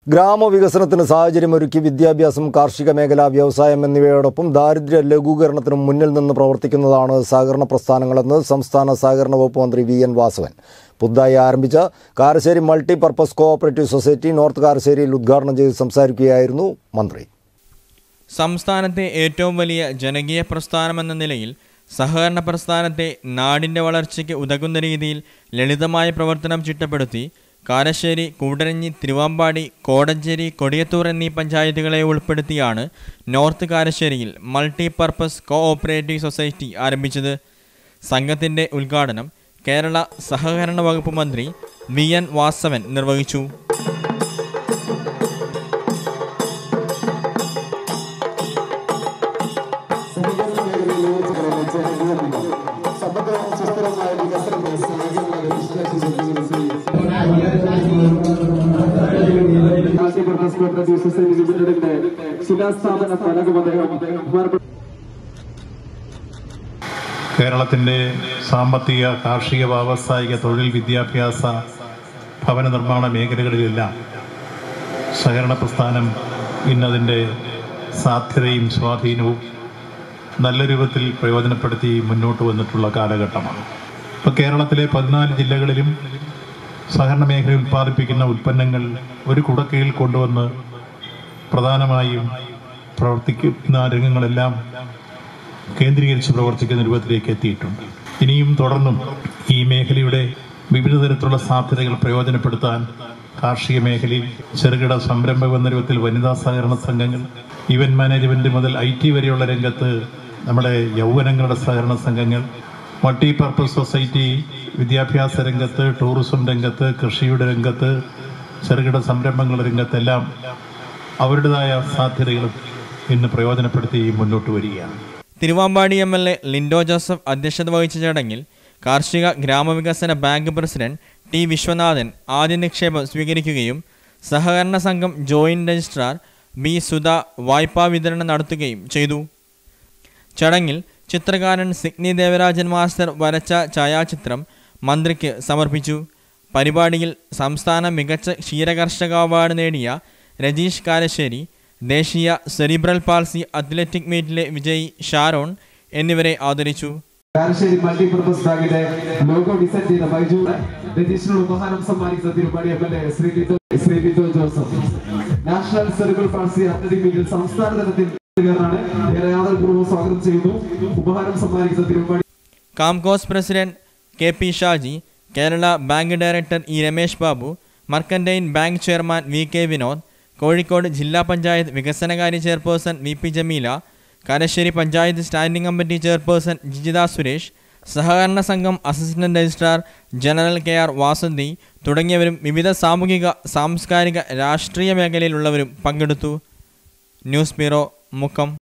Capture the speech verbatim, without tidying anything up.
ഗ്രാമവികസനത്തിന് സാഹചര്യമൊരുക്കി വിദ്യാഭ്യാസം, കാർഷിക മേഖല, വ്യവസായം എന്നിവയോടൊപ്പം ദാരിദ്ര്യ ലഘൂകരണത്തിനും മുന്നിൽ നിന്ന് പ്രവർത്തിക്കുന്നതാണ് സഹകരണ പ്രസ്ഥാനങ്ങളെന്ന് സംസ്ഥാന സഹകരണ വകുപ്പ് മന്ത്രി വി എൻ വാസവൻ പുതുതായി ആരംഭിച്ച Karassery multi purpose cooperative society north കാരശ്ശേരിയിൽ ഉദ്ഘാടനം ചെയ്ത് സംസാരിക്കുകയായിരുന്നു മന്ത്രി. സംസ്ഥാനത്തെ ഏറ്റവും വലിയ ജനകീയ പ്രസ്ഥാനമെന്ന നിലയിൽ സഹകരണ പ്രസ്ഥാനത്തെ നാടിൻ്റെ വളർച്ചയ്ക്ക് ഉതകുന്ന രീതിയിൽ ലളിതമായ പ്രവർത്തനം ചിട്ടപ്പെടുത്തി കാരശ്ശേരി, കൂടരഞ്ഞി, തിരുവാമ്പാടി, കോടഞ്ചേരി, കൊടിയത്തൂർ എന്നീ പഞ്ചായത്തുകളെ ഉൾപ്പെടുത്തിയാണ് നോർത്ത് കാരശ്ശേരിയിൽ മൾട്ടി പർപ്പസ് കോഓപ്പറേറ്റീവ് സൊസൈറ്റി ആരംഭിച്ചത്. സംഘത്തിൻ്റെ ഉദ്ഘാടനം കേരള സഹകരണ വകുപ്പ് മന്ത്രി വി എൻ വാസവൻ നിർവഹിച്ചു. കേരളത്തിൻ്റെ സാമ്പത്തിക, കാർഷിക, വ്യാവസായിക, തൊഴിൽ, വിദ്യാഭ്യാസ, ഭവന നിർമ്മാണ മേഖലകളിലെല്ലാം സഹകരണ പ്രസ്ഥാനം ഇന്നതിൻ്റെ സാധ്യതയും സ്വാധീനവും നല്ല രൂപത്തിൽ പ്രയോജനപ്പെടുത്തി മുന്നോട്ട് വന്നിട്ടുള്ള കാലഘട്ടമാണ്. ഇപ്പോൾ കേരളത്തിലെ പതിനാല് ജില്ലകളിലും സഹകരണ മേഖലയിൽ ഉൽപ്പാദിപ്പിക്കുന്ന ഉൽപ്പന്നങ്ങൾ ഒരു കുടക്കീഴിൽ കൊണ്ടുവന്ന് പ്രധാനമായും പ്രവർത്തിക്കുന്ന രംഗങ്ങളെല്ലാം കേന്ദ്രീകരിച്ച് പ്രവർത്തിക്കുന്ന രൂപത്തിലേക്ക് എത്തിയിട്ടുണ്ട്. ഇനിയും തുടർന്നും ഈ മേഖലയുടെ വിവിധ തരത്തിലുള്ള സാധ്യതകൾ പ്രയോജനപ്പെടുത്താൻ കാർഷിക മേഖലയിൽ ചെറുകിട സംരംഭക എന്ന രൂപത്തിൽ വനിതാ സഹകരണ സംഘങ്ങൾ, ഇവന്റ് മാനേജ്മെന്റ് മുതൽ ഐ ടി വരെയുള്ള രംഗത്ത് നമ്മുടെ യൗവനങ്ങളുടെ സഹകരണ സംഘങ്ങൾ, മൾട്ടി പർപ്പസ് സൊസൈറ്റി വിദ്യാഭ്യാസ രംഗത്ത്, ടൂറിസം രംഗത്ത്, കൃഷിയുടെ രംഗത്ത്, ചെറുകിട സംരംഭങ്ങളുടെ രംഗത്തെല്ലാം അവരുടേതായ സാധ്യതകളും ഇന്ന് പ്രയോജനപ്പെടുത്തി മുന്നോട്ട് വരികയാണ്. Thiruvambady M L A Lindo Joseph അധ്യക്ഷത വഹിച്ച ചടങ്ങിൽ കാർഷിക ഗ്രാമവികസന ബാങ്ക് പ്രസിഡന്റ് ടി വിശ്വനാഥൻ ആദ്യ നിക്ഷേപം സ്വീകരിക്കുകയും സഹകരണ സംഘം ജോയിന്റ് രജിസ്ട്രാർ ബി സുധ വായ്പാ വിതരണം നടത്തുകയും ചെയ്തു. ചടങ്ങിൽ ചിത്രകാരൻ സിഗ്നി ദേവരാജൻ മാസ്റ്റർ വരച്ച ഛായാചിത്രം മന്ത്രിക്ക് സമർപ്പിച്ചു. പരിപാടിയിൽ സംസ്ഥാന മികച്ച ക്ഷീരകർഷക അവാർഡ് നേടിയ രജീഷ് കാരശ്ശേരി, ദേശീയ സെറിബ്രൽ പാൾസി അത്ലറ്റിക് മീറ്റിലെ വിജയി ഷാരോൺ എന്നിവരെ ആദരിച്ചു. കാരശ്ശേരി മൾട്ടിപർപ്പസ് ബാങ്കിന്റെ ലോഗോ ഡിസൈൻ ചെയ്ത ബൈജു രജീഷിനുള്ള ഉപഹാരം സമ്മാനിച്ച Thiruvadi M L A Shri Shri Lindo Joseph national cerebral palsy athletic മീറ്റിൽ സംസ്ഥാന തലത്തിൽ സ്വാഗതം ചെയ്യുന്നു. ഉപഹാരം സമ്മാനിക്കുന്ന Thiruvadi Kamcos president K P Shaji, Kerala bank director E Ramesh Babu, mercantile bank chairman V K Vinod, Kozhikode ജില്ലാ പഞ്ചായത്ത് വികസനകാര്യ chairperson V P Jameela, Karassery panchayat standing committee chairperson Jijitha Suresh, സഹകരണ സംഘം assistant registrar general K R Vasanthi തുടങ്ങിയവരും വിവിധ സാമൂഹിക, സാംസ്കാരിക, രാഷ്ട്രീയ മേഖലയിലുള്ളവരും പങ്കെടുത്തു. News bureau, Mukkam.